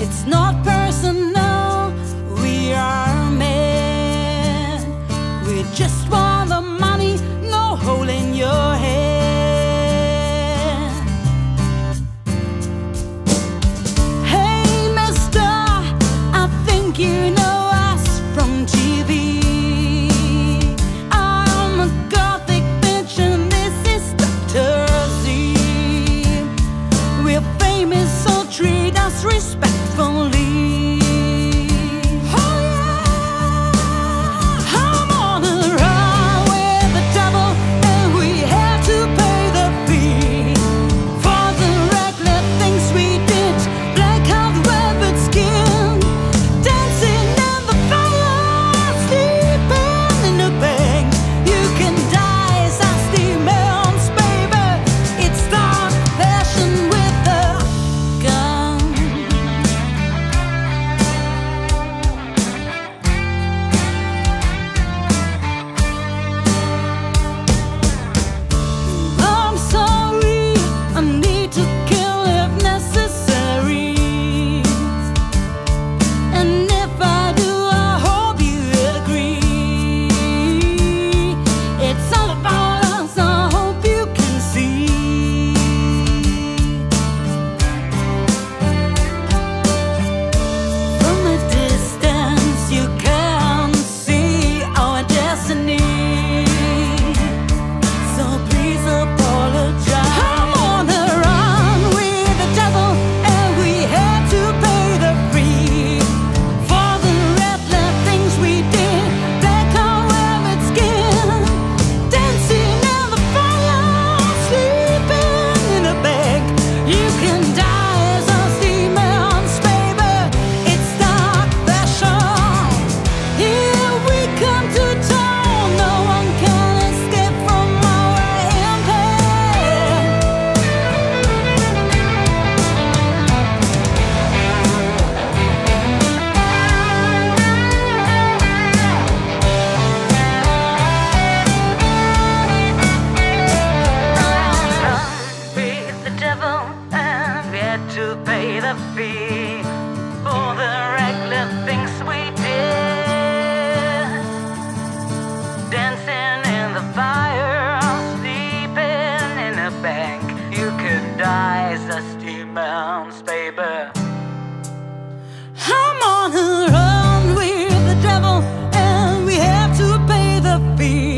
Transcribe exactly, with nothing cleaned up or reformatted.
It's not personal, we are men. We just want the money, no hole in your head. Hey mister, I think you know us from T V. I'm a gothic bitch and this is Doctor Z. We're famous, so treat us respectfully. To pay the fee for the reckless things we did. Dancing in the fire, sleeping in a bank. You could die as a demons, baby. I'm on a run with the devil, and we have to pay the fee.